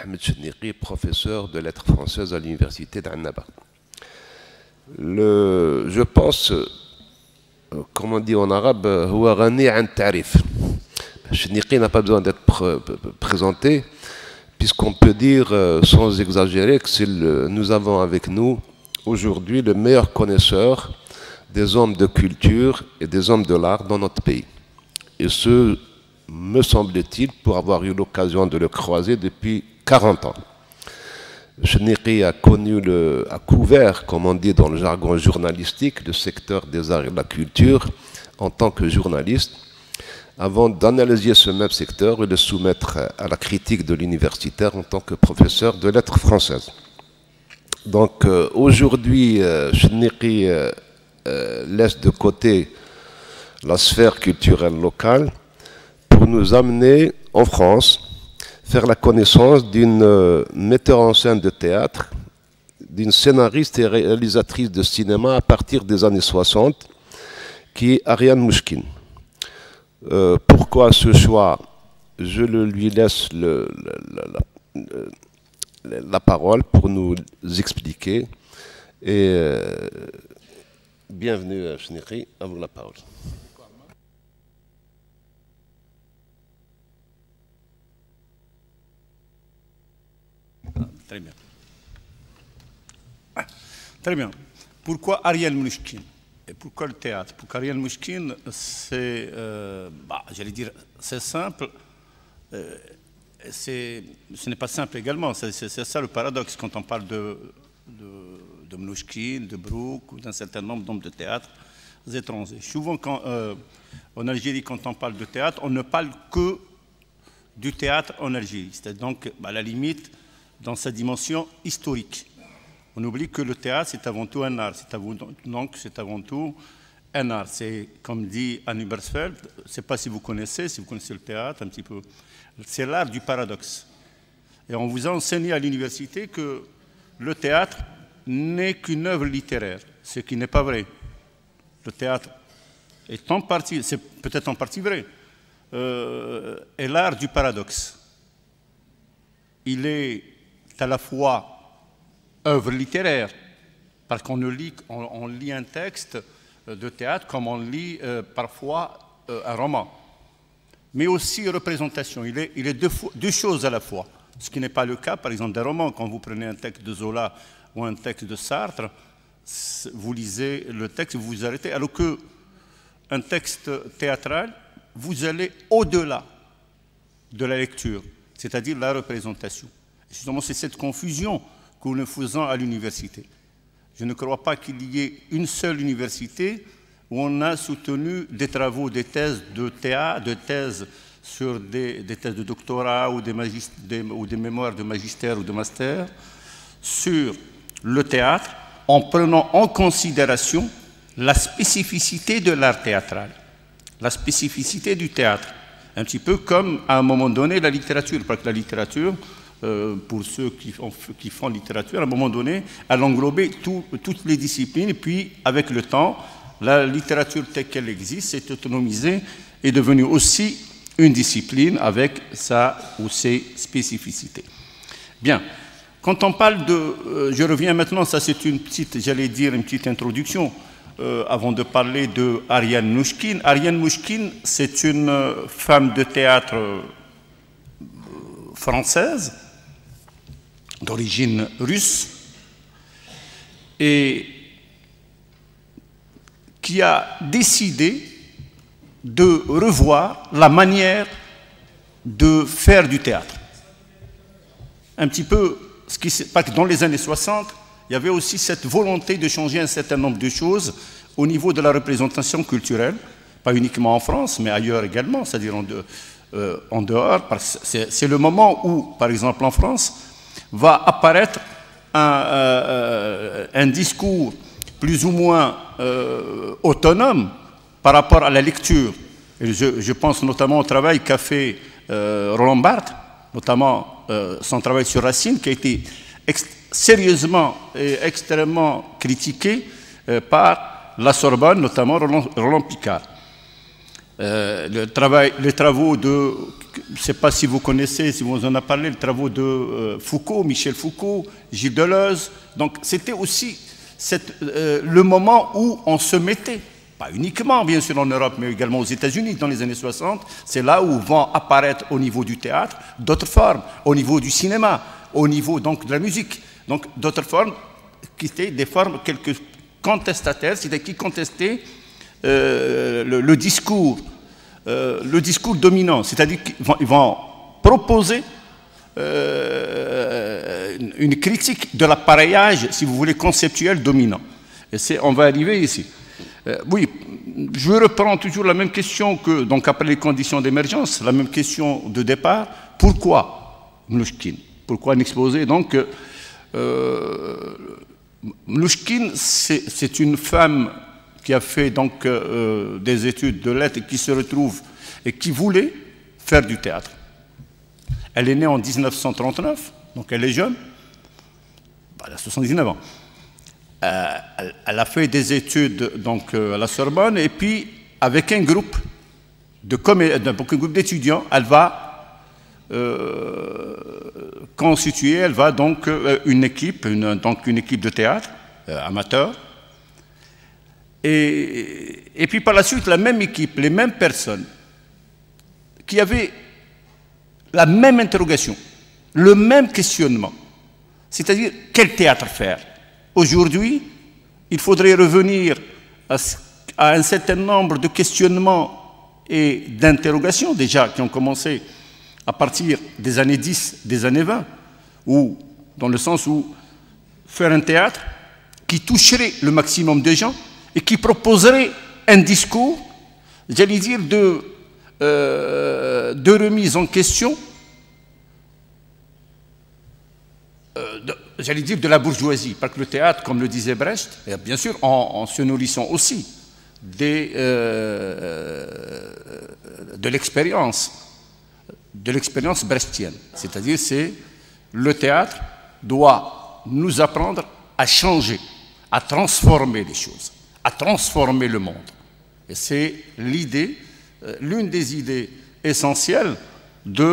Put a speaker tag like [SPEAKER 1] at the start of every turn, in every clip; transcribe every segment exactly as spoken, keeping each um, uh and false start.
[SPEAKER 1] Mohamed Chenniqi, professeur de lettres françaises à l'université d'Annaba. Je pense, comme on dit en arabe, huwa ghani an ta'rif. Chenniqi n'a pas besoin d'être pr présenté, puisqu'on peut dire sans exagérer que le, nous avons avec nous aujourd'hui le meilleur connaisseur des hommes de culture et des hommes de l'art dans notre pays. Et ce, me semble-t-il, pour avoir eu l'occasion de le croiser depuis quarante ans. Chenniqi a connu, le, a couvert, comme on dit dans le jargon journalistique, le secteur des arts et de la culture en tant que journaliste, avant d'analyser ce même secteur et de soumettre à la critique de l'universitaire en tant que professeur de lettres françaises. Donc euh, aujourd'hui, euh, Chenniqi euh, euh, laisse de côté la sphère culturelle locale pour nous amener en France, faire la connaissance d'une euh, metteur en scène de théâtre, d'une scénariste et réalisatrice de cinéma à partir des années soixante, qui est Ariane Mouchkine. Euh, pourquoi ce choix? Je le, lui laisse le, le, le, le, la parole pour nous expliquer. Et euh, bienvenue à Chenniqi, à vous la parole.
[SPEAKER 2] Très bien. Très bien. Pourquoi Ariane Mouchkine? Et pourquoi le théâtre? Pour Ariane Mouchkine, c'est, euh, bah, j'allais dire, c'est simple. Euh, c'est, ce n'est pas simple également. C'est ça le paradoxe quand on parle de, de, de Mouchkine, de Brooke ou d'un certain nombre d'hommes de théâtre étrangers. Souvent, quand, euh, en Algérie, quand on parle de théâtre, on ne parle que du théâtre en Algérie. C'est donc, à la limite, dans sa dimension historique. On oublie que le théâtre, c'est avant tout un art. Avant, donc, c'est avant tout un art. C'est, comme dit Annie Bersfeld, je ne sais pas si vous connaissez, si vous connaissez le théâtre un petit peu, c'est l'art du paradoxe. Et on vous a enseigné à l'université que le théâtre n'est qu'une œuvre littéraire, ce qui n'est pas vrai. Le théâtre est en partie, c'est peut-être en partie vrai, euh, est l'art du paradoxe. Il est à la fois œuvre littéraire, parce qu'on lit, on, on lit un texte de théâtre comme on lit euh, parfois euh, un roman, mais aussi représentation. Il est, il est deux, deux choses à la fois, ce qui n'est pas le cas, par exemple, d'un roman. Quand vous prenez un texte de Zola ou un texte de Sartre, vous lisez le texte, vous vous arrêtez, alors qu'un texte théâtral, vous allez au-delà de la lecture, c'est-à-dire la représentation. Et justement, c'est cette confusion que nous faisons à l'université. Je ne crois pas qu'il y ait une seule université où on a soutenu des travaux, des thèses de théâtre, des thèses sur des, des thèses de doctorat ou des, des, ou des mémoires de magistère ou de master sur le théâtre en prenant en considération la spécificité de l'art théâtral, la spécificité du théâtre. Un petit peu comme, à un moment donné, la littérature, parce que la littérature, Euh, pour ceux qui, ont, qui font littérature, à un moment donné, elle englobait tout, toutes les disciplines, et puis, avec le temps, la littérature telle qu'elle existe s'est autonomisée et est devenue aussi une discipline avec sa ou ses spécificités. Bien. Quand on parle de... Euh, je reviens maintenant, ça c'est une petite, j'allais dire, une petite introduction, euh, avant de parler de Ariane Mouchkine. Ariane Mouchkine, c'est une femme de théâtre euh, française, d'origine russe, et qui a décidé de revoir la manière de faire du théâtre. Un petit peu, ce qui s'est passé dans les années soixante, il y avait aussi cette volonté de changer un certain nombre de choses au niveau de la représentation culturelle, pas uniquement en France, mais ailleurs également, c'est-à-dire en, de, euh, en dehors. C'est le moment où, par exemple en France, va apparaître un, euh, un discours plus ou moins euh, autonome par rapport à la lecture. Et je, je pense notamment au travail qu'a fait euh, Roland Barthes, notamment euh, son travail sur Racine, qui a été sérieusement et extrêmement critiqué euh, par la Sorbonne, notamment Roland, Roland Picard. Euh, le travail, les travaux de je ne sais pas si vous connaissez, si vous en avez parlé, les travaux de euh, Foucault, Michel Foucault, Gilles Deleuze. Donc c'était aussi cette, euh, le moment où on se mettait, pas uniquement bien sûr en Europe, mais également aux États-Unis dans les années soixante, c'est là où vont apparaître au niveau du théâtre d'autres formes, au niveau du cinéma, au niveau donc de la musique, donc d'autres formes qui étaient des formes quelques contestataires, c'est-à-dire qui contestaient euh, le, le discours, euh, le discours dominant, c'est-à-dire qu'ils vont, ils vont proposer euh, une critique de l'appareillage, si vous voulez, conceptuel dominant. Et c'est, on va arriver ici. Euh, oui, je reprends toujours la même question que, donc après les conditions d'émergence, la même question de départ. Pourquoi Mnouchkine? Pourquoi un exposé? Donc, euh, Mnouchkine, c'est une femme qui a fait donc euh, des études de lettres et qui se retrouve et qui voulait faire du théâtre. Elle est née en mille neuf cent trente-neuf, donc elle est jeune, elle a soixante-dix-neuf ans. Euh, elle, elle a fait des études donc, euh, à la Sorbonne et puis avec un groupe de un groupe d'étudiants, elle va euh, constituer, elle va donc euh, une équipe, une, donc une équipe de théâtre euh, amateur. Et, et puis par la suite, la même équipe, les mêmes personnes qui avaient la même interrogation, le même questionnement, c'est-à-dire quel théâtre faire. Aujourd'hui, il faudrait revenir à, à un certain nombre de questionnements et d'interrogations déjà qui ont commencé à partir des années dix, des années vingt, ou dans le sens où faire un théâtre qui toucherait le maximum de gens et qui proposerait un discours, j'allais dire, de, euh, de remise en question, euh, j'allais dire, de la bourgeoisie. Parce que le théâtre, comme le disait Brecht, et bien sûr, en, en se nourrissant aussi des, euh, de l'expérience, de l'expérience brechtienne. C'est-à-dire, c'est le théâtre doit nous apprendre à changer, à transformer les choses, à transformer le monde. Et c'est l'idée, euh, l'une des idées essentielles de,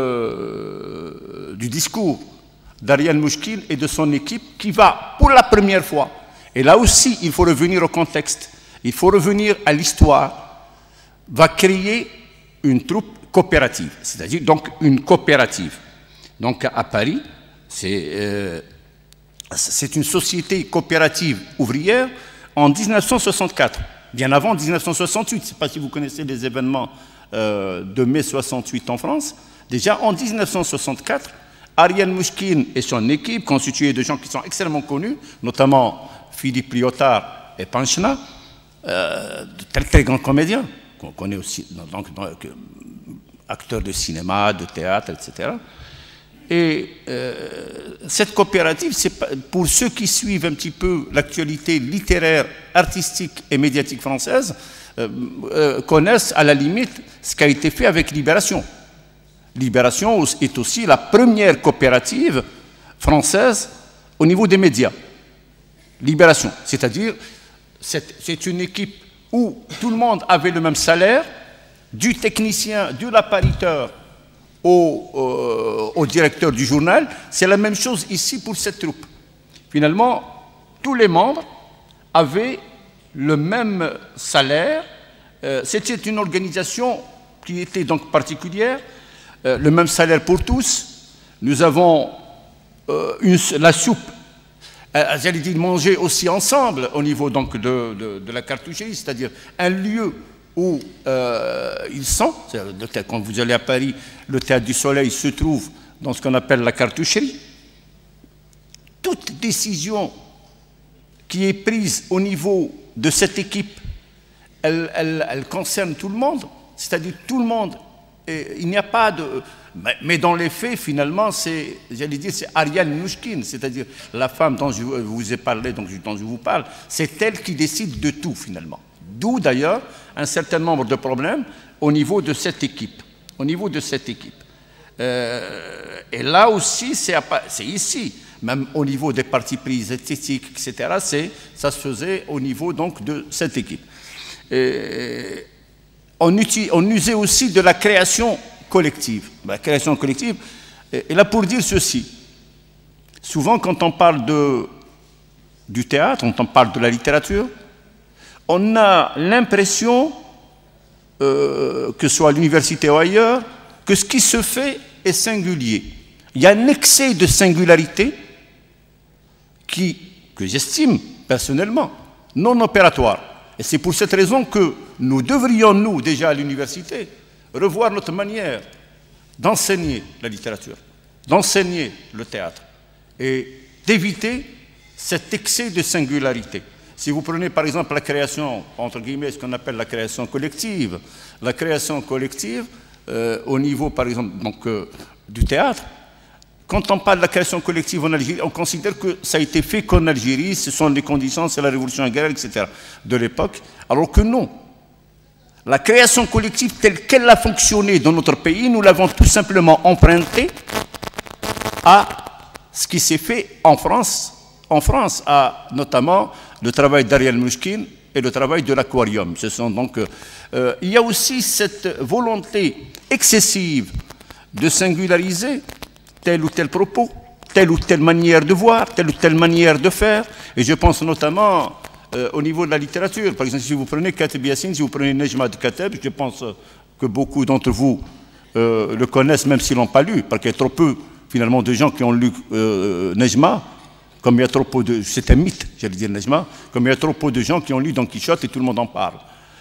[SPEAKER 2] euh, du discours d'Ariel Mnouchkine et de son équipe qui va, pour la première fois, et là aussi il faut revenir au contexte, il faut revenir à l'histoire, va créer une troupe coopérative, c'est-à-dire donc une coopérative. Donc à Paris, c'est euh, une société coopérative ouvrière en mille neuf cent soixante-quatre, bien avant mille neuf cent soixante-huit. Je ne sais pas si vous connaissez les événements euh, de mai soixante-huit en France. Déjà en mille neuf cent soixante-quatre, Ariel Mnouchkine et son équipe, constituée de gens qui sont extrêmement connus, notamment Philippe Lyotard et Panchna, euh, de très très grands comédiens, qu'on connaît aussi, donc, donc, acteurs de cinéma, de théâtre, et cetera. Et euh, cette coopérative, c'est pour ceux qui suivent un petit peu l'actualité littéraire, artistique et médiatique française, euh, euh, connaissent à la limite ce qui a été fait avec Libération. Libération est aussi la première coopérative française au niveau des médias. Libération, c'est-à-dire c'est une équipe où tout le monde avait le même salaire, du technicien, de l'appariteur au, euh, au directeur du journal. C'est la même chose ici pour cette troupe. Finalement, tous les membres avaient le même salaire. Euh, C'était une organisation qui était donc particulière. Euh, le même salaire pour tous. Nous avons euh, une, la soupe, euh, j'allais dire manger aussi ensemble au niveau donc de, de, de la cartoucherie, c'est-à-dire un lieu où euh, ils sont. Quand vous allez à Paris, le Théâtre du Soleil se trouve dans ce qu'on appelle la cartoucherie. Toute décision qui est prise au niveau de cette équipe, elle, elle, elle concerne tout le monde, c'est-à-dire tout le monde. Et il n'y a pas de... Mais dans les faits, finalement, c'est, j'allais dire, c'est Ariel Mnouchkine, c'est-à-dire la femme dont je vous ai parlé, donc, dont je vous parle, c'est elle qui décide de tout, finalement. D'où, d'ailleurs, un certain nombre de problèmes au niveau de cette équipe. Au niveau de cette équipe. Euh, et là aussi, c'est ici, même au niveau des partis pris esthétiques, et cetera, ça se faisait au niveau, donc, de cette équipe. Et, On, utilise, on usait aussi de la création collective. La création collective est là pour dire ceci. Souvent, quand on parle de, du théâtre, quand on parle de la littérature, on a l'impression, euh, que ce soit à l'université ou ailleurs, que ce qui se fait est singulier. Il y a un excès de singularité qui, que j'estime personnellement non opératoire. Et c'est pour cette raison que nous devrions, nous, déjà à l'université, revoir notre manière d'enseigner la littérature, d'enseigner le théâtre, et d'éviter cet excès de singularité. Si vous prenez par exemple la création, entre guillemets, ce qu'on appelle la création collective, la création collective, euh, au niveau par exemple donc, euh, du théâtre, quand on parle de la création collective en Algérie, on considère que ça a été fait qu'en Algérie, ce sont les conditions, c'est la révolution agraire, et cetera de l'époque, alors que non. La création collective telle qu'elle a fonctionné dans notre pays, nous l'avons tout simplement empruntée à ce qui s'est fait en France, en France, à notamment le travail d'Ariel Mnouchkine et le travail de l'Aquarium. Ce sont donc, euh, il y a aussi cette volonté excessive de singulariser tel ou tel propos, telle ou telle manière de voir, telle ou telle manière de faire. Et je pense notamment euh, au niveau de la littérature. Par exemple, si vous prenez Kateb Yassine, si vous prenez Nejma de Kateb, je pense que beaucoup d'entre vous euh, le connaissent, même s'ils ne l'ont pas lu, parce qu'il y a trop peu, finalement, de gens qui ont lu euh, Nejma, comme il y a trop peu de... C'est un mythe, j'allais dire Nejma, comme il y a trop peu de gens qui ont lu Don Quichotte et tout le monde en parle.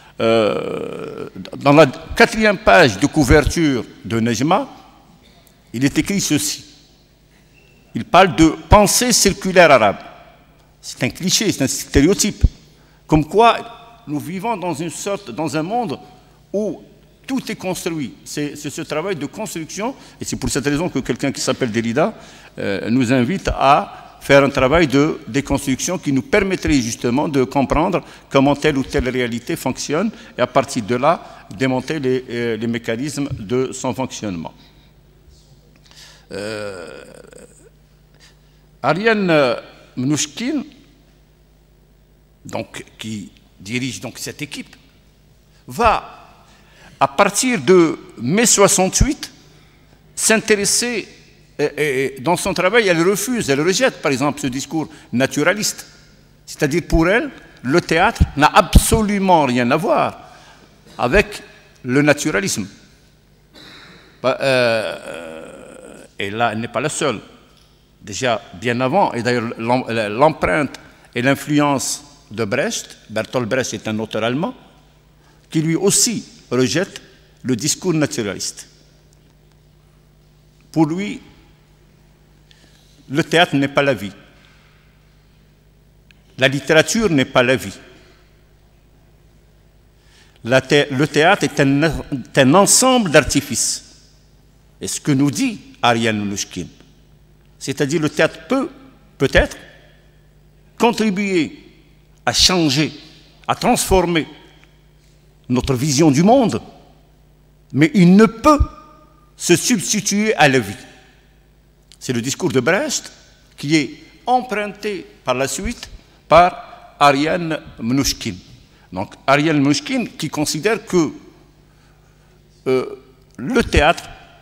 [SPEAKER 2] Euh, dans la quatrième page de couverture de Nejma, il est écrit ceci. Il parle de pensée circulaire arabe. C'est un cliché, c'est un stéréotype. Comme quoi, nous vivons dans une sorte, dans un monde où tout est construit. C'est ce travail de construction, et c'est pour cette raison que quelqu'un qui s'appelle Derrida euh, nous invite à faire un travail de déconstruction qui nous permettrait justement de comprendre comment telle ou telle réalité fonctionne, et à partir de là, démonter les, euh, les mécanismes de son fonctionnement. Euh, Ariel Mnouchkine, donc, qui dirige donc cette équipe, va, à partir de mai soixante-huit, s'intéresser, et, et dans son travail, elle refuse, elle rejette, par exemple, ce discours naturaliste. C'est-à-dire, pour elle, le théâtre n'a absolument rien à voir avec le naturalisme. Bah, euh, Et là, elle n'est pas la seule. Déjà bien avant, et d'ailleurs l'empreinte et l'influence de Brecht, Bertolt Brecht est un auteur allemand, qui lui aussi rejette le discours naturaliste. Pour lui, le théâtre n'est pas la vie. La littérature n'est pas la vie. La thé- le théâtre est un, est un ensemble d'artifices. Et ce que nous dit Ariel Mnouchkine, c'est-à-dire le théâtre peut, peut-être, contribuer à changer, à transformer notre vision du monde, mais il ne peut se substituer à la vie. C'est le discours de Brecht qui est emprunté par la suite par Ariel Mnouchkine. Donc Ariel Mnouchkine qui considère que euh, le théâtre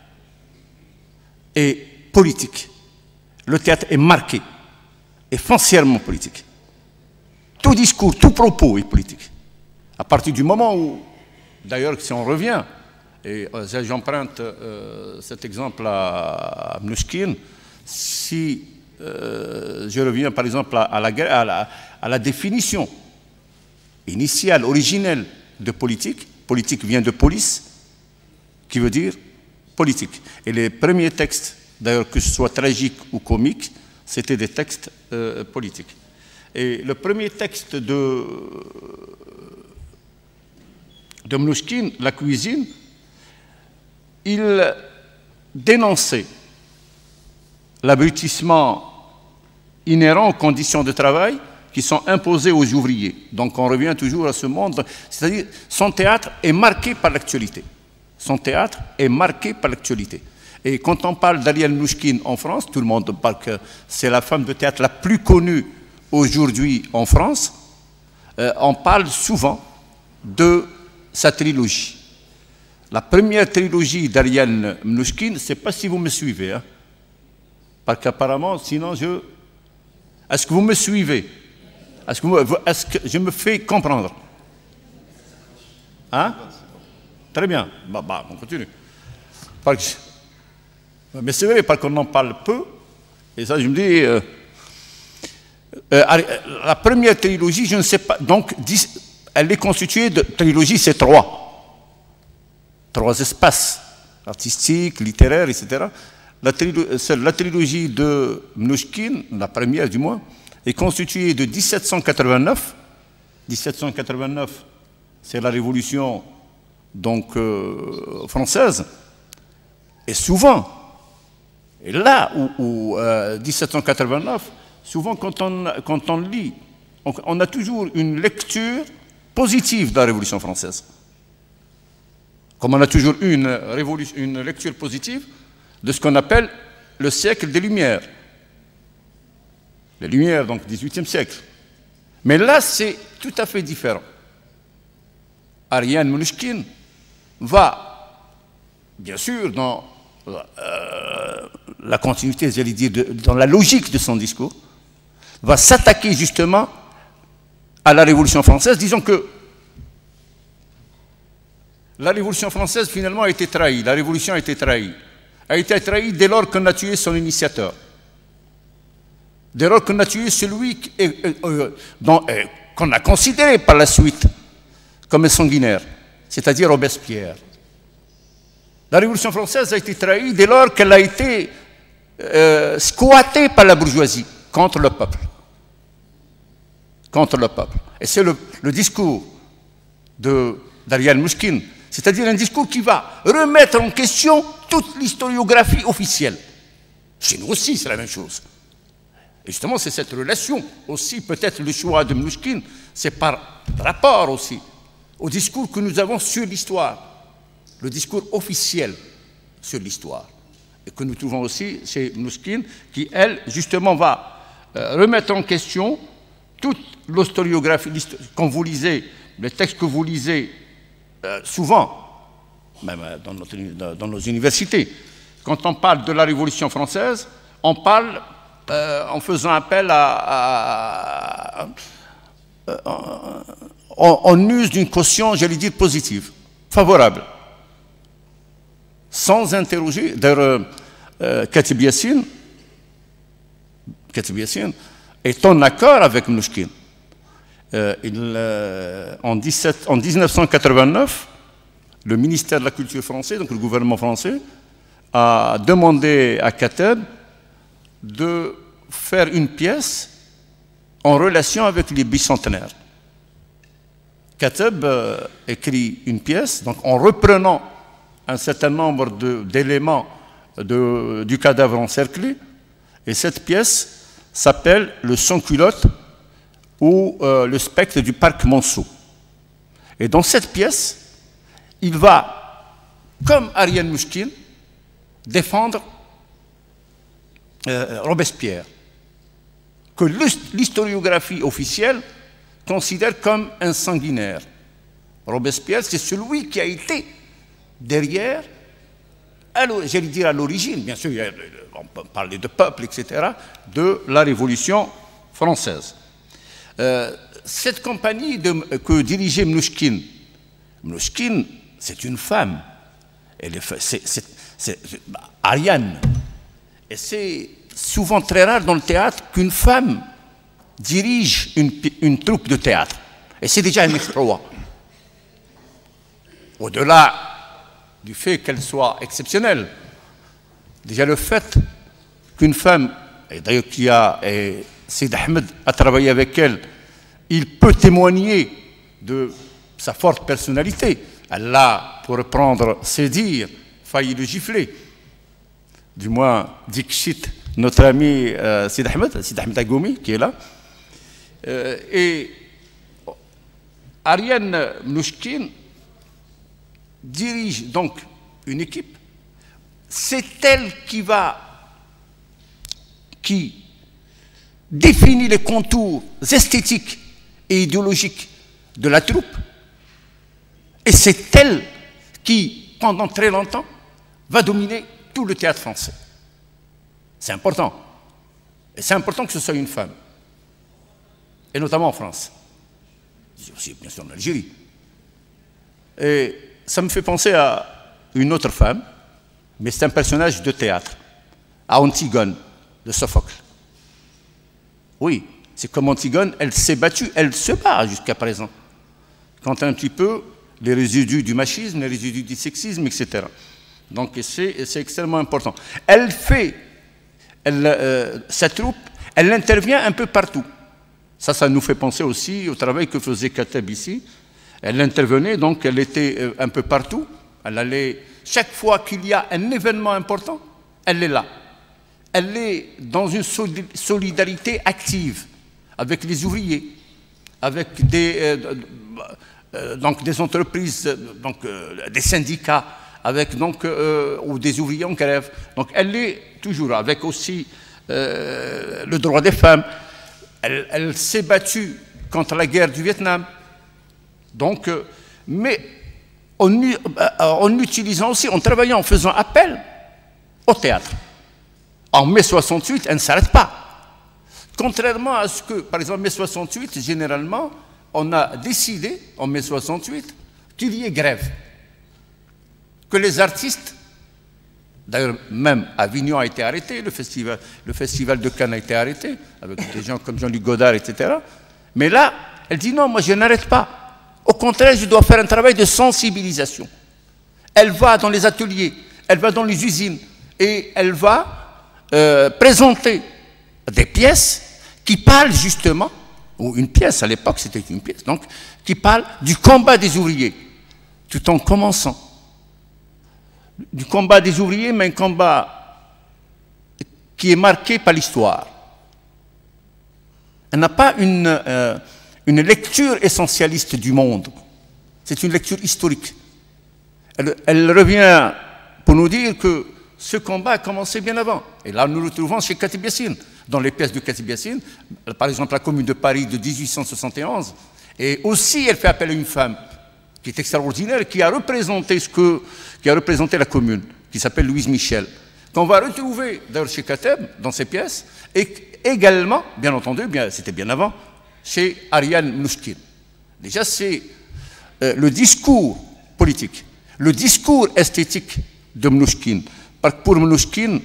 [SPEAKER 2] est politique. Le théâtre est marqué, est foncièrement politique. Tout discours, tout propos est politique. À partir du moment où, d'ailleurs, si on revient, et euh, j'emprunte euh, cet exemple à, à Mnouchkine, si euh, je reviens par exemple à, à, la, à, la, à la définition initiale, originelle de politique, politique vient de police, qui veut dire politique. Et les premiers textes, d'ailleurs que ce soit tragique ou comique, c'était des textes euh, politiques. Et le premier texte de, de Mnouchkine, La cuisine, il dénonçait l'abrutissement inhérent aux conditions de travail qui sont imposées aux ouvriers. Donc on revient toujours à ce monde, c'est-à-dire son théâtre est marqué par l'actualité. Son théâtre est marqué par l'actualité. Et quand on parle d'Ariel Mnouchkine en France, tout le monde parle que c'est la femme de théâtre la plus connue aujourd'hui en France, euh, on parle souvent de sa trilogie. la première trilogie d'Ariane Mnouchkine, je ne sais pas si vous me suivez, hein, parce qu'apparemment, sinon je... Est-ce que vous me suivez? Est-ce que, vous... Est-ce que je me fais comprendre? Hein? Très bien. Bah, bah, on continue. Parce que... Mais c'est vrai, parce qu'on en parle peu, et ça, je me dis... Euh... Euh, la première trilogie, je ne sais pas... Donc, dix... elle est constituée de... Trilogie, c'est trois. Trois espaces, artistiques, littéraires, et cetera. La, trilo la trilogie de Mnouchkine, la première du moins, est constituée de mille sept cent quatre-vingt-neuf. mille sept cent quatre-vingt-neuf, c'est la Révolution donc, euh, française. Et souvent, et là où, où euh, mille sept cent quatre-vingt-neuf, souvent quand on, quand on lit, on, on a toujours une lecture positive de la Révolution française. Comme on a toujours eu une, une lecture positive de ce qu'on appelle le siècle des Lumières. Les Lumières, donc dix-huitième siècle. Mais là, c'est tout à fait différent. Ariane Mnouchkine va, bien sûr, dans euh, la continuité, j'allais dire, de, dans la logique de son discours, va s'attaquer justement à la Révolution française, disons que la Révolution française, finalement, a été trahie. La Révolution a été trahie. A été trahie dès lors qu'on a tué son initiateur. Dès lors qu'on a tué celui euh, euh, qu'on a considéré par la suite comme un sanguinaire, c'est-à-dire Robespierre. La Révolution française a été trahie dès lors qu'elle a été euh, squattée par la bourgeoisie contre le peuple. Contre le peuple. Et c'est le, le discours d'Ariane Mnouchkine. C'est-à-dire un discours qui va remettre en question toute l'historiographie officielle. Chez nous aussi, c'est la même chose. Et justement, c'est cette relation aussi, peut-être le choix de Mnouchkine, c'est par rapport aussi au discours que nous avons sur l'histoire, le discours officiel sur l'histoire, et que nous trouvons aussi chez Mnouchkine, qui, elle, justement, va euh, remettre en question toute l'historiographie. Quand vous lisez, les textes que vous lisez, Euh, souvent, même dans, notre, dans nos universités, quand on parle de la Révolution française, on parle euh, en faisant appel à... à, à, à on, on use d'une caution, j'allais dire, positive, favorable, sans interroger. D'ailleurs, euh, Katib Yassine, Katib Yassine est en accord avec Mnouchkine. Euh, il, euh, en, dix-sept, en mille neuf cent quatre-vingt-neuf, le ministère de la Culture français, donc le gouvernement français, a demandé à Kateb de faire une pièce en relation avec les bicentenaires. Kateb euh, écrit une pièce, donc en reprenant un certain nombre d'éléments du cadavre encerclé, et cette pièce s'appelle « Le sans-culotte » ou euh, le spectre du parc Monceau. Et dans cette pièce, il va, comme Ariane Mnouchkine, défendre euh, Robespierre, que l'historiographie officielle considère comme un sanguinaire. Robespierre, c'est celui qui a été derrière, j'allais dire à l'origine, bien sûr, on peut parler de peuple, et cetera, de la Révolution française. Euh, cette compagnie de, que dirigeait Mnouchkine, Mnouchkine, c'est une femme. Elle est, c'est, c'est, c'est, bah, Ariane. Et c'est souvent très rare dans le théâtre qu'une femme dirige une, une troupe de théâtre. Et c'est déjà un exploit. Au-delà du fait qu'elle soit exceptionnelle, déjà le fait qu'une femme, et d'ailleurs qui a... Et, Sidi Ahmed a travaillé avec elle, il peut témoigner de sa forte personnalité. Elle a, pour reprendre ses dires, failli le gifler. Du moins, Dixit, notre ami euh, Sidi Ahmed, Sidi Ahmed Agoumi, qui est là. Euh, et Ariane Mnouchkine dirige donc une équipe. C'est elle qui va... qui définit les contours esthétiques et idéologiques de la troupe. Et c'est elle qui pendant très longtemps, va dominer tout le théâtre français. C'est important. Et c'est important que ce soit une femme. Et notamment en France. Aussi, bien sûr, en Algérie. Et ça me fait penser à une autre femme, mais c'est un personnage de théâtre, à Antigone, de Sophocle. Oui, c'est comme Antigone, elle s'est battue, elle se bat jusqu'à présent. Quand un petit peu les résidus du machisme, les résidus du sexisme, et cetera. Donc c'est extrêmement important. Elle fait, elle, euh, sa troupe, elle intervient un peu partout. Ça, ça nous fait penser aussi au travail que faisait Kateb ici. Elle intervenait, donc elle était euh, un peu partout. Elle allait, chaque fois qu'il y a un événement important, elle est là. Elle est dans une solidarité active avec les ouvriers, avec des, euh, euh, donc des entreprises, donc, euh, des syndicats, avec donc, euh, ou des ouvriers en grève. Donc elle est toujours avec aussi euh, le droit des femmes. Elle, elle s'est battue contre la guerre du Vietnam. Donc, euh, mais en, en utilisant aussi, en travaillant, en faisant appel au théâtre. En mai soixante-huit, elle ne s'arrête pas. Contrairement à ce que, par exemple, mai soixante-huit, généralement, on a décidé, en mai soixante-huit, qu'il y ait grève. Que les artistes, d'ailleurs, même Avignon a été arrêté, le festival, le festival de Cannes a été arrêté, avec des gens comme Jean-Luc Godard, et cetera. Mais là, elle dit non, moi je n'arrête pas. Au contraire, je dois faire un travail de sensibilisation. Elle va dans les ateliers, elle va dans les usines, et elle va euh, présenter des pièces qui parlent justement, ou une pièce, à l'époque c'était une pièce, donc, qui parle du combat des ouvriers, tout en commençant. Du combat des ouvriers, mais un combat qui est marqué par l'histoire. Elle n'a pas une, euh, une lecture essentialiste du monde, c'est une lecture historique. Elle, elle revient pour nous dire que ce combat a commencé bien avant. Et là, nous le trouvons chez Kateb Yassine, dans les pièces de Kateb Yassine, par exemple la Commune de Paris de mille huit cent soixante et onze. Et aussi, elle fait appel à une femme qui est extraordinaire, qui a représenté ce que, qui a représenté la Commune, qui s'appelle Louise Michel, qu'on va retrouver d'ailleurs chez Kateb, dans ses pièces, et également, bien entendu, bien, c'était bien avant, chez Ariane Mnouchkine. Déjà, c'est euh, le discours politique, le discours esthétique de Mnouchkine. Pour Mnouchkine,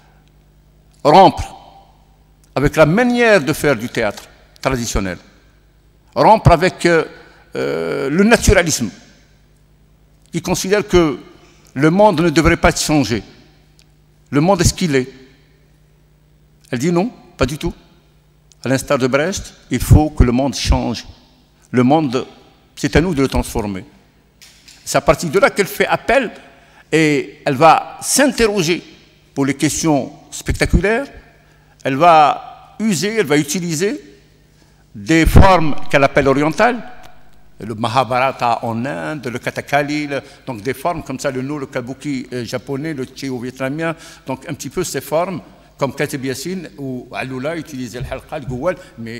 [SPEAKER 2] rompre avec la manière de faire du théâtre traditionnel, rompre avec euh, euh, le naturalisme, qui considère que le monde ne devrait pas changer. Le monde est ce qu'il est. Elle dit non, pas du tout. À l'instar de Brecht, il faut que le monde change. Le monde, c'est à nous de le transformer. C'est à partir de là qu'elle fait appel et elle va s'interroger pour les questions spectaculaires. Elle va user, elle va utiliser des formes qu'elle appelle orientales, le Mahabharata en Inde, le Kathakali, donc des formes comme ça, le no, le kabuki japonais, le cheo vietnamien, donc un petit peu ces formes, comme Kateb Yassine ou Aloula utilisait le halqa, le goual, mais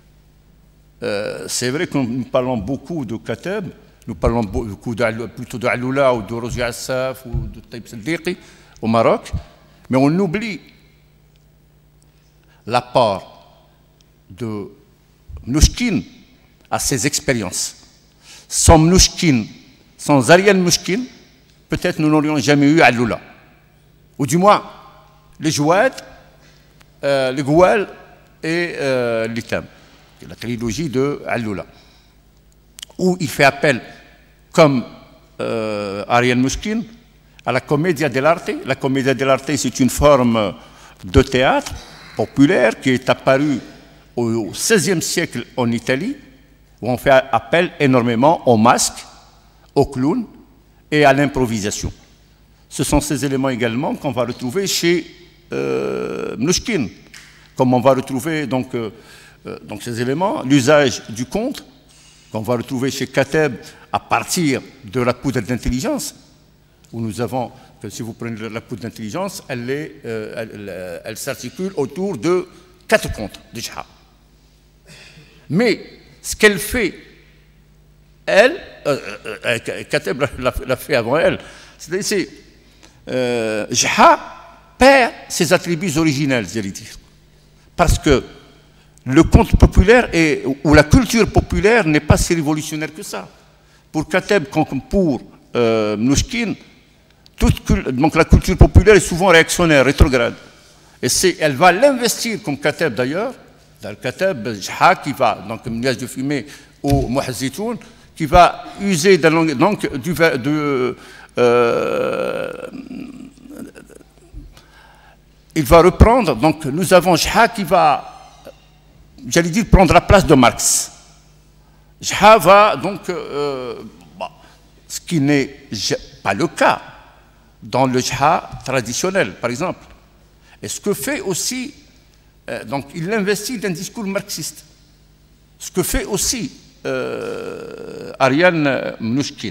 [SPEAKER 2] euh, c'est vrai que nous parlons beaucoup de Kateb, nous parlons beaucoup de, plutôt de Aloula ou de Rozi Assaf ou de Taïb Seddiqi au Maroc, mais on oublie l'apport de Mnouchkine à ses expériences. Sans Mnouchkine, sans Ariane Mnouchkine, peut-être nous n'aurions jamais eu Aloula. Ou du moins, les Jouad, euh, les Goual et euh, l'Itam, la trilogie de Aloula, où il fait appel, comme euh, Ariane Mnouchkine, à la commedia dell'arte. La commedia dell'arte, c'est une forme de théâtre populaire qui est apparue au seizième siècle en Italie, où on fait appel énormément au masque, au clown et à l'improvisation. Ce sont ces éléments également qu'on va retrouver chez euh, Mnouchkine, comme on va retrouver donc, euh, euh, donc ces éléments, l'usage du conte, qu'on va retrouver chez Kateb à partir de la poudre d'intelligence, où nous avons, que si vous prenez la poudre d'intelligence, elle, est, euh, elle, elle s'articule autour de quatre contes de Shah. Mais ce qu'elle fait, elle, euh, euh, Kateb l'a fait avant elle, C'est euh, Jha perd ses attributs originels, j'allais dire. Parce que le conte populaire est, ou la culture populaire n'est pas si révolutionnaire que ça. Pour Kateb comme pour euh, Mnouchkine, toute, donc la culture populaire est souvent réactionnaire, rétrograde. Et elle va l'investir, comme Kateb d'ailleurs, dans le Kateb, Jha qui va, donc un nuage de fumée au Mouhazitoun, qui va user de, donc, du, de, euh, il va reprendre, donc nous avons Jha qui va, j'allais dire, prendre la place de Marx. Jha va donc, euh, bah, ce qui n'est pas le cas dans le Jha traditionnel, par exemple. Et ce que fait aussi, euh, donc il investit dans un discours marxiste. Ce que fait aussi euh, Ariane Mnouchkine.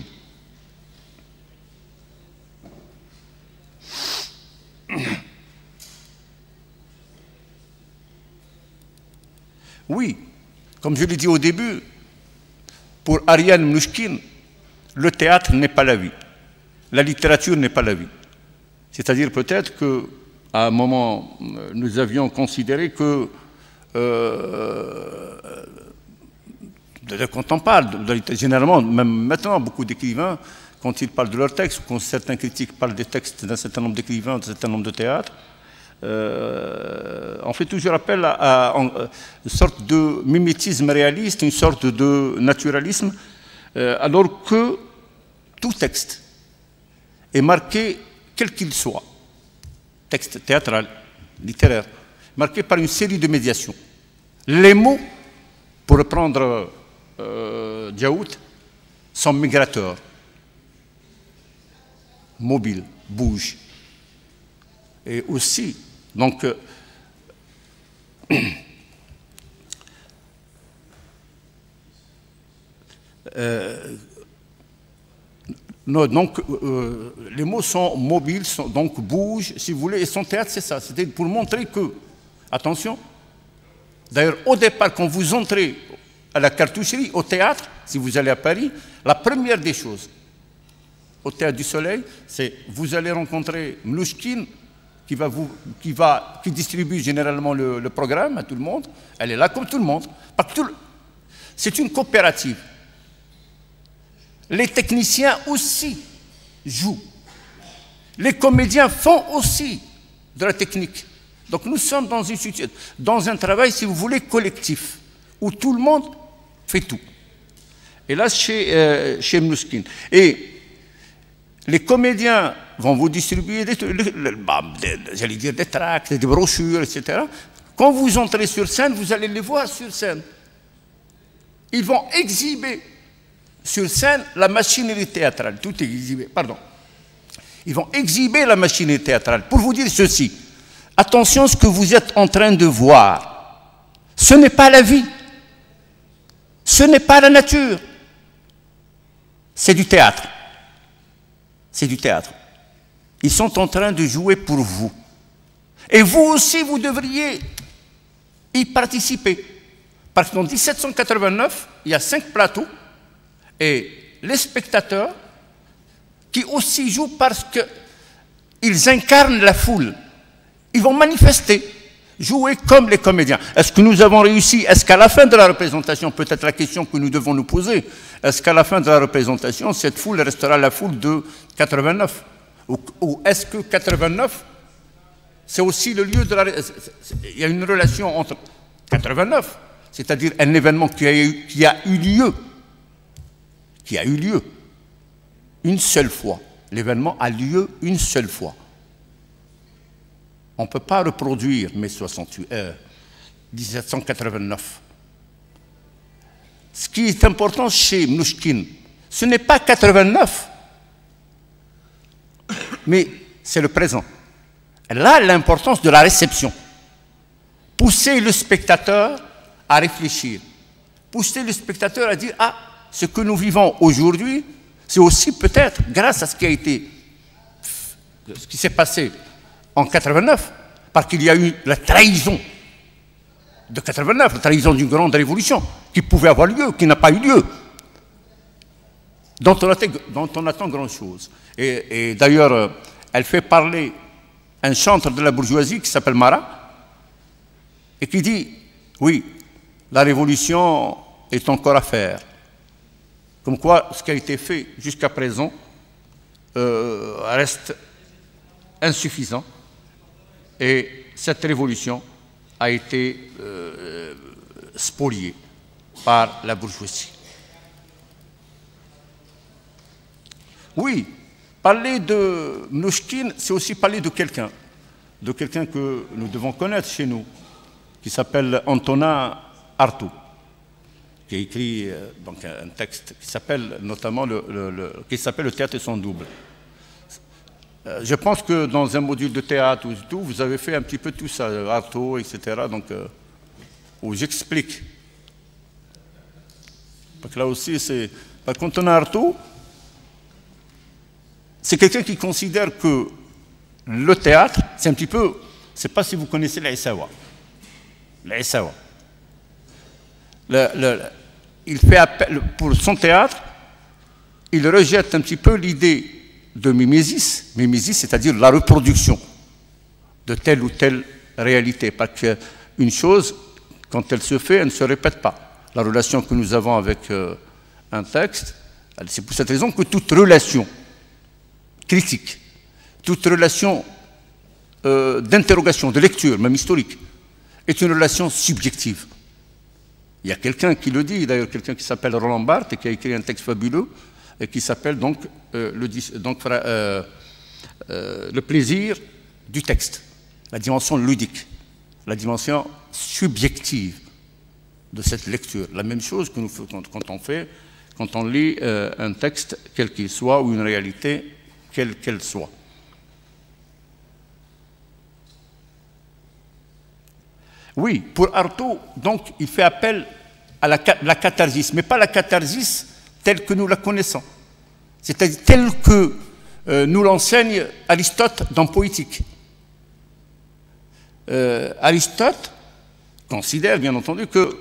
[SPEAKER 2] Oui, comme je l'ai dit au début, pour Ariane Mnouchkine, le théâtre n'est pas la vie. La littérature n'est pas la vie. C'est-à-dire peut-être qu'à un moment, nous avions considéré que, euh, quand on parle, de, généralement, même maintenant, beaucoup d'écrivains, quand ils parlent de leurs textes, quand certains critiques parlent des textes d'un certain nombre d'écrivains, d'un certain nombre de théâtres, Euh, on fait toujours appel à, à, à une sorte de mimétisme réaliste, une sorte de naturalisme, euh, alors que tout texte est marqué, quel qu'il soit, texte théâtral, littéraire, marqué par une série de médiations. Les mots, pour reprendre euh, Diaoud, sont migrateurs, mobiles, bougent. Et aussi, donc, euh, euh, non, donc euh, les mots sont mobiles, sont, donc bougent, si vous voulez, et son théâtre, c'est ça. C'était pour montrer que, attention, d'ailleurs, au départ, quand vous entrez à la cartoucherie, au théâtre, si vous allez à Paris, la première des choses, au Théâtre du Soleil, c'est vous allez rencontrer Mnouchkine, qui, va vous, qui, va, qui distribue généralement le, le programme à tout le monde. Elle est là comme tout le monde. C'est une coopérative. Les techniciens aussi jouent. Les comédiens font aussi de la technique. Donc nous sommes dans, une, dans un travail, si vous voulez, collectif, où tout le monde fait tout. Et là, chez, euh, chez Mnouchkine. Et les comédiens vont vous distribuer des, j'allais dire des tracts, des brochures, et cetera. Quand vous entrez sur scène, vous allez les voir sur scène. Ils vont exhiber sur scène la machinerie théâtrale. Tout est exhibé, pardon. Ils vont exhiber la machinerie théâtrale pour vous dire ceci. Attention à ce que vous êtes en train de voir. Ce n'est pas la vie. Ce n'est pas la nature. C'est du théâtre. C'est du théâtre. Ils sont en train de jouer pour vous. Et vous aussi, vous devriez y participer. Parce qu'en mille sept cent quatre-vingt-neuf, il y a cinq plateaux, et les spectateurs, qui aussi jouent parce qu'ils incarnent la foule, ils vont manifester, jouer comme les comédiens. Est-ce que nous avons réussi? Est-ce qu'à la fin de la représentation, peut-être la question que nous devons nous poser, est-ce qu'à la fin de la représentation, cette foule restera la foule de quatre-vingt-neuf? Ou, ou est-ce que quatre-vingt-neuf, c'est aussi le lieu de la... Il y a une relation entre quatre-vingt-neuf, c'est-à-dire un événement qui a, eu, qui a eu lieu, qui a eu lieu une seule fois. L'événement a lieu une seule fois. On ne peut pas reproduire mai soixante-huit, euh, mille sept cent quatre-vingt-neuf. Ce qui est important chez Mnouchkine, ce n'est pas quatre-vingt-neuf, mais c'est le présent. Là, l'importance de la réception. Pousser le spectateur à réfléchir. Pousser le spectateur à dire « Ah, ce que nous vivons aujourd'hui, c'est aussi peut-être grâce à ce qui a été, ce qui s'est passé en quatre-vingt-neuf, parce qu'il y a eu la trahison de quatre-vingt-neuf, la trahison d'une grande révolution, qui pouvait avoir lieu, qui n'a pas eu lieu. dont on attend, dont on attend grand-chose. Et, et d'ailleurs, elle fait parler un chantre de la bourgeoisie qui s'appelle Marat, et qui dit, oui, la révolution est encore à faire. Comme quoi, ce qui a été fait jusqu'à présent euh, reste insuffisant. Et cette révolution a été euh, spoliée par la bourgeoisie. Oui, parler de Mnouchkine, c'est aussi parler de quelqu'un, de quelqu'un que nous devons connaître chez nous, qui s'appelle Antonin Artaud, qui a écrit euh, donc un texte qui s'appelle notamment le, le, le, qui s'appelle Le théâtre et son double. Euh, je pense que dans un module de théâtre ou tout, vous avez fait un petit peu tout ça, Artaud, et cetera. Donc, euh, où j'explique. Parce que là aussi, c'est. Par contre, Antonin Artaud, c'est quelqu'un qui considère que le théâtre, c'est un petit peu. Je ne sais pas si vous connaissez l'Aïsawa. L'Aïsawa. Le, le, il fait appel, pour son théâtre, il rejette un petit peu l'idée de mimésis, mimésis, c'est-à-dire la reproduction de telle ou telle réalité. Parce qu'une chose, quand elle se fait, elle ne se répète pas. La relation que nous avons avec euh, un texte, c'est pour cette raison que toute relation critique, toute relation euh, d'interrogation, de lecture, même historique, est une relation subjective. Il y a quelqu'un qui le dit, d'ailleurs quelqu'un qui s'appelle Roland Barthes et qui a écrit un texte fabuleux et qui s'appelle donc, euh, le, donc euh, euh, le plaisir du texte, la dimension ludique, la dimension subjective de cette lecture. La même chose que nous faisons quand on fait, quand on lit euh, un texte quel qu'il soit ou une réalité quelle qu'elle soit. Oui, pour Artaud, donc, il fait appel à la, la catharsis, mais pas la catharsis telle que nous la connaissons. C'est-à-dire telle que euh, nous l'enseigne Aristote dans Poétique. Euh, Aristote considère, bien entendu, que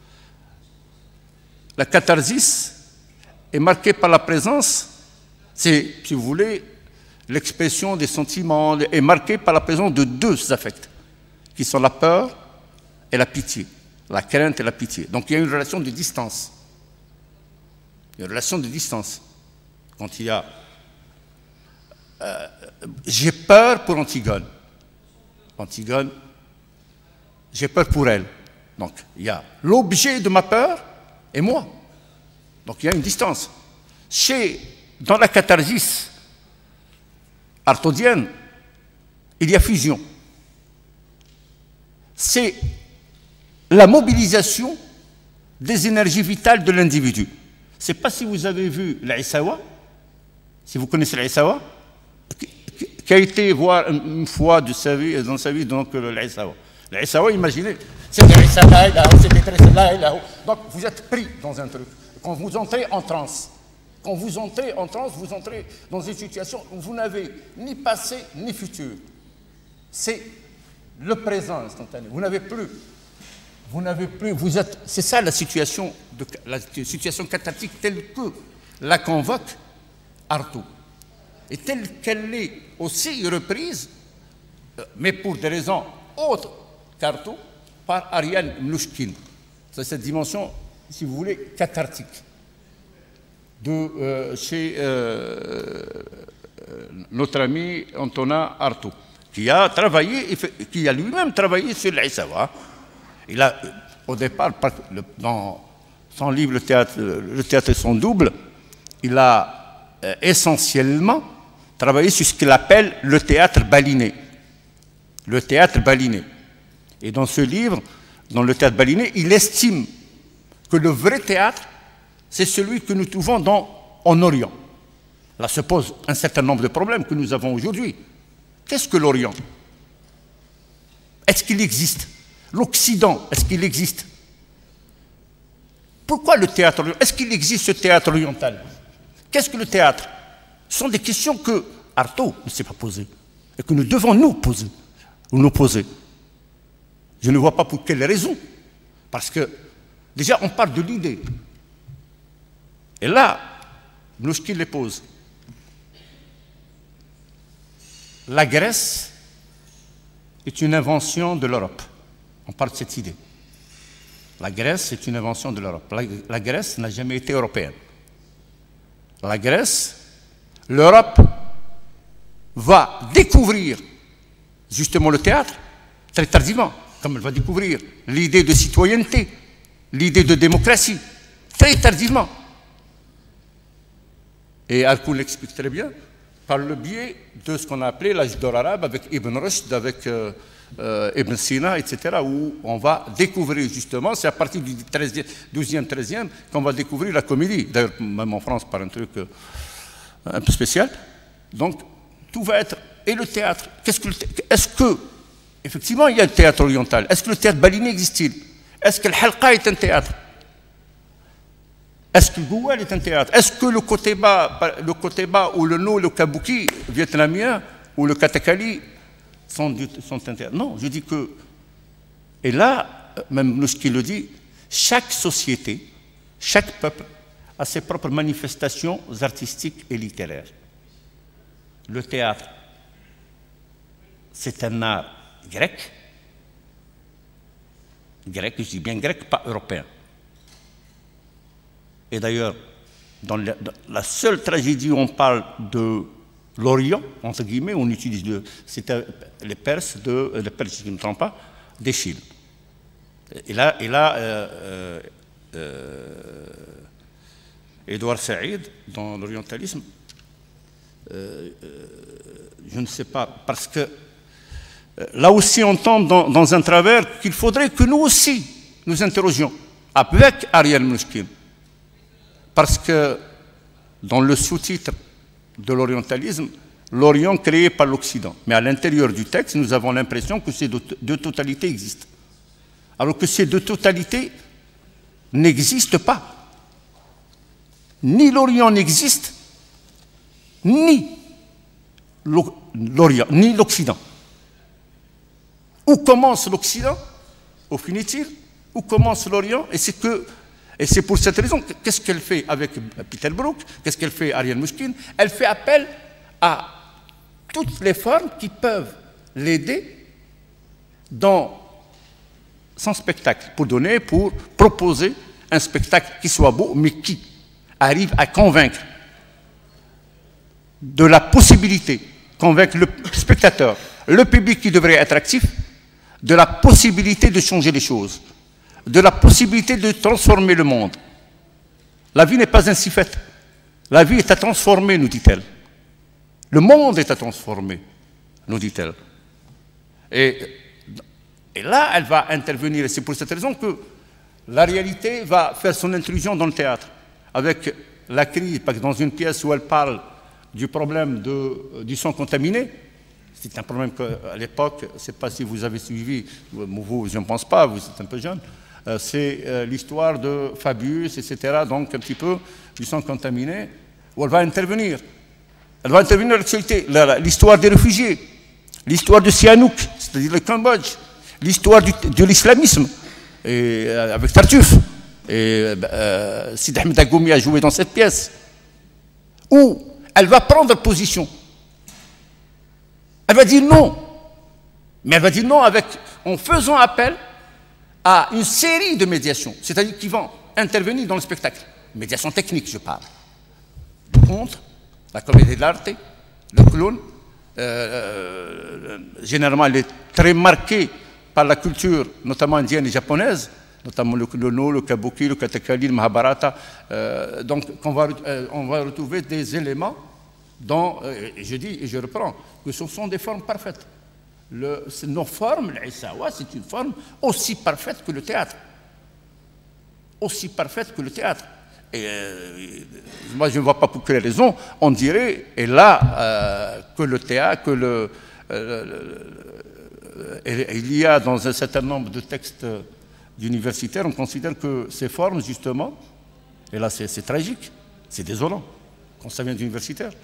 [SPEAKER 2] la catharsis est marquée par la présence, c'est, si vous voulez, l'expression des sentiments, est marquée par la présence de deux affects, qui sont la peur et la pitié, la crainte et la pitié. Donc il y a une relation de distance. Il y a une relation de distance. Quand il y a... Euh, j'ai peur pour Antigone. Antigone, j'ai peur pour elle. Donc il y a l'objet de ma peur et moi. Donc il y a une distance. Chez, dans la catharsis artaudienne, il y a fusion. C'est la mobilisation des énergies vitales de l'individu. Je ne sais pas si vous avez vu l'Aïsawa, si vous connaissez l'Aïsawa, qui a été voir une fois de sa vie, dans sa vie donc l'Aïsawa. L'Aïsawa, imaginez, c'est l'Aïsawa, c'est là, donc vous êtes pris dans un truc. Quand vous entrez en transe, quand vous entrez en transe, vous entrez dans une situation où vous n'avez ni passé ni futur. C'est le présent instantané. Vous n'avez plus. Vous n'avez plus, vous êtes, c'est ça la situation, de, la situation cathartique telle que la convoque Artaud. Et telle qu'elle est aussi reprise, mais pour des raisons autres qu'Artaud, par Ariel Mnouchkine. C'est cette dimension, si vous voulez, cathartique. De euh, chez euh, notre ami Antonin Artaud, qui a travaillé, qui a lui-même travaillé sur l'Aïsawa. Il a, au départ, dans son livre Le théâtre, le théâtre et son double, il a euh, essentiellement travaillé sur ce qu'il appelle le théâtre baliné. Le théâtre baliné. Et dans ce livre, dans le théâtre baliné, il estime que le vrai théâtre, c'est celui que nous trouvons dans, en Orient. Là se pose un certain nombre de problèmes que nous avons aujourd'hui. Qu'est-ce que l'Orient? Est-ce qu'il existe? L'Occident, est-ce qu'il existe? Pourquoi le théâtre oriental? Est-ce qu'il existe ce théâtre oriental? Qu'est-ce que le théâtre? Ce sont des questions que Artaud ne s'est pas posées et que nous devons nous poser, ou nous poser. Je ne vois pas pour quelle raison. Parce que, déjà, on parle de l'idée. Et là, Mnouchkine les pose. La Grèce est une invention de l'Europe. On parle de cette idée. La Grèce est une invention de l'Europe. La, la Grèce n'a jamais été européenne. La Grèce, l'Europe va découvrir justement le théâtre très tardivement, comme elle va découvrir l'idée de citoyenneté, l'idée de démocratie, très tardivement. Et Al-Koun l'explique très bien, par le biais de ce qu'on a appelé l'âge d'or arabe, avec Ibn Rushd, avec euh, euh, Ibn Sina, et cetera, où on va découvrir justement, c'est à partir du douzième, treizième, qu'on va découvrir la comédie. D'ailleurs, même en France, par un truc euh, un peu spécial. Donc, tout va être... Et le théâtre, qu'est-ce que le théâtre, est-ce que, effectivement, il y a un théâtre oriental. Est-ce que le théâtre baliné existe-t-il? Est-ce que le halqa est un théâtre? Est-ce que le goual est un théâtre? Est-ce que le côté bas, le côté bas ou le no, le kabuki vietnamien ou le katakali sont, sont un théâtre? Non, je dis que... Et là, même nous, ce qui le dit, chaque société, chaque peuple a ses propres manifestations artistiques et littéraires. Le théâtre, c'est un art grec, grec, je dis bien grec, pas européen. Et d'ailleurs, dans la, dans la seule tragédie où on parle de l'Orient, entre guillemets, on utilise le, c'était les Perses, de, les Perses, si je ne me trompe pas, d'Échille. Et là, et là euh, euh, Édouard Saïd, dans l'orientalisme, euh, euh, je ne sais pas, parce que euh, là aussi on tombe dans, dans un travers qu'il faudrait que nous aussi nous interrogions avec Ariel Mnouchkine. Parce que dans le sous-titre de l'orientalisme, l'Orient créé par l'Occident. Mais à l'intérieur du texte, nous avons l'impression que ces deux, deux totalités existent. Alors que ces deux totalités n'existent pas. Ni l'Orient n'existe, ni l'Orient, ni l'Occident. Où commence l'Occident? Où finit-il? Où commence l'Orient? Et c'est que Et c'est pour cette raison, qu'est-ce qu'elle fait avec Peter Brook? Qu'est-ce qu'elle fait Ariel Mnouchkine? Elle fait appel à toutes les formes qui peuvent l'aider dans son spectacle, pour donner, pour proposer un spectacle qui soit beau, mais qui arrive à convaincre de la possibilité, convaincre le spectateur, le public qui devrait être actif, de la possibilité de changer les choses, de la possibilité de transformer le monde. La vie n'est pas ainsi faite. La vie est à transformer, nous dit-elle. Le monde est à transformer, nous dit-elle. Et, et là, elle va intervenir. Et c'est pour cette raison que la réalité va faire son intrusion dans le théâtre. Avec la crise, parce que dans une pièce où elle parle du problème de, du sang contaminé, c'est un problème qu'à l'époque, je ne sais pas si vous avez suivi, vous, je ne pense pas, vous êtes un peu jeune, Euh, c'est euh, l'histoire de Fabius, et cetera, donc un petit peu du sang contaminé, où elle va intervenir. Elle va intervenir dans l'actualité, l'histoire des réfugiés, l'histoire de Sihanouk, c'est-à-dire le Cambodge, l'histoire de l'islamisme, euh, avec Tartuffe. Et euh, Sid Ahmed Agoumi a joué dans cette pièce, où elle va prendre position. Elle va dire non, mais elle va dire non avec, en faisant appel à une série de médiations, c'est-à-dire qui vont intervenir dans le spectacle. Médiation technique, je parle. Le conte, la comédie de l'arte, le clown. Euh, généralement, elle est très marquée par la culture, notamment indienne et japonaise, notamment le, le no, le kabuki, le katakali, le mahabharata. Euh, donc, on va, euh, on va retrouver des éléments dont, euh, je dis et je reprends, que ce sont des formes parfaites. Le, nos formes, l'Issawa, c'est une forme aussi parfaite que le théâtre. Aussi parfaite que le théâtre. Et euh, moi, je ne vois pas pour quelle raison, on dirait, et là, euh, que le théâtre, que le, euh, le, le, il y a dans un certain nombre de textes universitaires, on considère que ces formes, justement, et là, c'est tragique, c'est désolant, quand ça vient d'universitaire,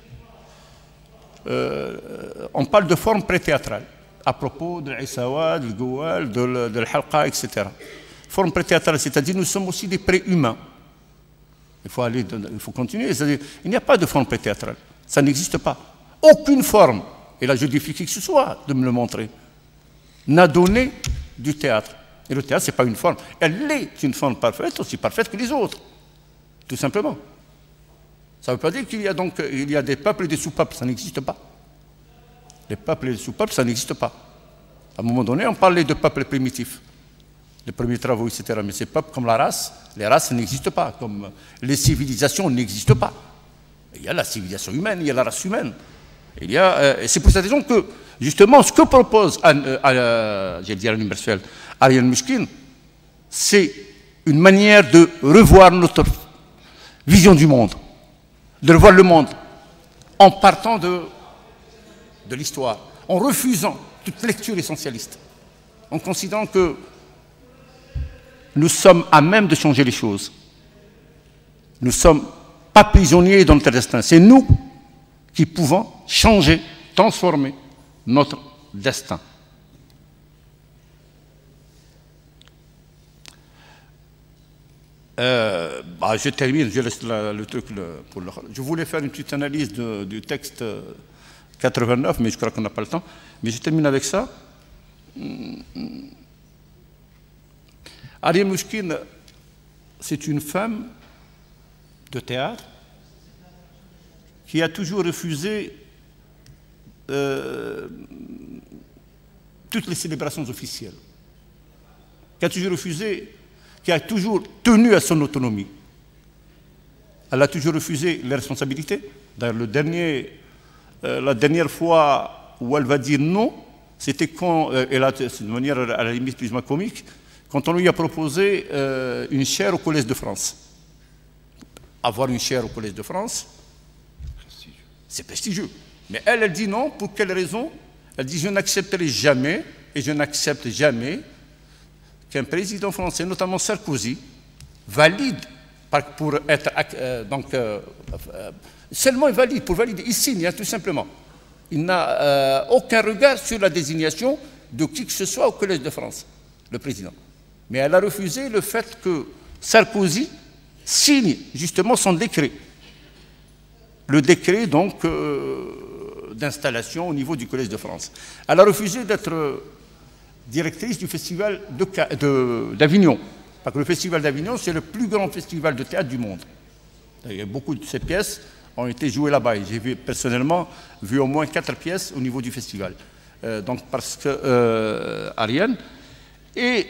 [SPEAKER 2] euh, on parle de formes pré-théâtrales, à propos de l'Issawa, du Goual, de l'Halqa, et cetera. Forme pré-théâtrale, c'est-à-dire nous sommes aussi des pré-humains. Il faut, aller, il faut continuer. C'est-à-dire, il n'y a pas de forme pré-théâtrale. Ça n'existe pas. Aucune forme, et là je défie qui que ce soit de me le montrer, n'a donné du théâtre. Et le théâtre, ce n'est pas une forme. Elle est une forme parfaite, aussi parfaite que les autres. Tout simplement. Ça ne veut pas dire qu'il y a donc il y a des peuples et des sous-peuples. Ça n'existe pas. Les peuples et les sous-peuples, ça n'existe pas. À un moment donné, on parlait de peuples primitifs. Les premiers travaux, et cetera. Mais ces peuples, comme la race, les races n'existent pas. Comme les civilisations n'existent pas. Il y a la civilisation humaine, il y a la race humaine. Il y a, euh, c'est pour cette raison que, justement, ce que propose euh, l'universel Ariel Mnouchkine, c'est une manière de revoir notre vision du monde, de revoir le monde en partant de, de l'histoire, en refusant toute lecture essentialiste, en considérant que nous sommes à même de changer les choses. Nous ne sommes pas prisonniers dans notre destin. C'est nous qui pouvons changer, transformer notre destin. Euh, bah, je termine, je laisse la, le truc le, pour le... Je voulais faire une petite analyse de, du texte quatre-vingt-neuf, mais je crois qu'on n'a pas le temps. Mais je termine avec ça. Ariel Mnouchkine, c'est une femme de théâtre qui a toujours refusé euh, toutes les célébrations officielles, qui a toujours refusé, qui a toujours tenu à son autonomie. Elle a toujours refusé les responsabilités. D'ailleurs, le dernier, euh, la dernière fois où elle va dire non, c'était quand, euh, elle a, de manière à la limite plus ou moins comique, quand on lui a proposé euh, une chaire au Collège de France. Avoir une chaire au Collège de France, c'est prestigieux. Mais elle, elle dit non. Pour quelle raison? Elle dit je n'accepterai jamais, et je n'accepte jamais, qu'un président français, notamment Sarkozy, valide pour être euh, donc euh, euh, seulement valide pour valider. Il signe, hein, tout simplement. Il n'a euh, aucun regard sur la désignation de qui que ce soit au Collège de France, le président. Mais elle a refusé le fait que Sarkozy signe justement son décret. Le décret donc euh, d'installation au niveau du Collège de France. Elle a refusé d'être directrice du festival d'Avignon. De, parce que le festival d'Avignon, c'est le plus grand festival de théâtre du monde. Et beaucoup de ces pièces ont été jouées là-bas. J'ai vu, personnellement vu au moins quatre pièces au niveau du festival. Euh, donc parce que euh, Ariel. Et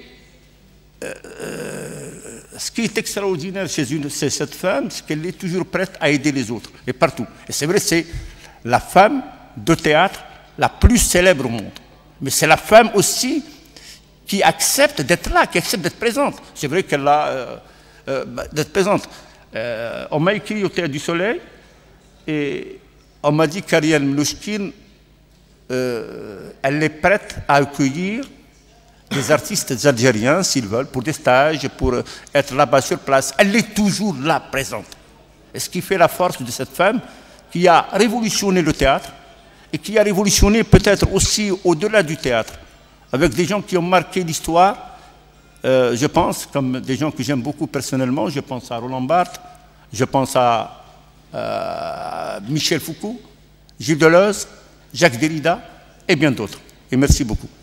[SPEAKER 2] euh, ce qui est extraordinaire chez, une, chez cette femme, c'est qu'elle est toujours prête à aider les autres, et partout. Et c'est vrai, c'est la femme de théâtre la plus célèbre au monde. Mais c'est la femme aussi qui accepte d'être là, qui accepte d'être présente. C'est vrai qu'elle a euh, euh, d'être présente. Euh, on m'a écrit au Théâtre du Soleil et on m'a dit qu'Ariel Mnouchkine, euh, elle est prête à accueillir des artistes algériens, s'ils veulent, pour des stages, pour être là-bas sur place. Elle est toujours là, présente. Et ce qui fait la force de cette femme qui a révolutionné le théâtre et qui a révolutionné peut-être aussi au-delà du théâtre, avec des gens qui ont marqué l'histoire, euh, je pense, comme des gens que j'aime beaucoup personnellement, je pense à Roland Barthes, je pense à euh, Michel Foucault, Gilles Deleuze, Jacques Derrida et bien d'autres. Et merci beaucoup.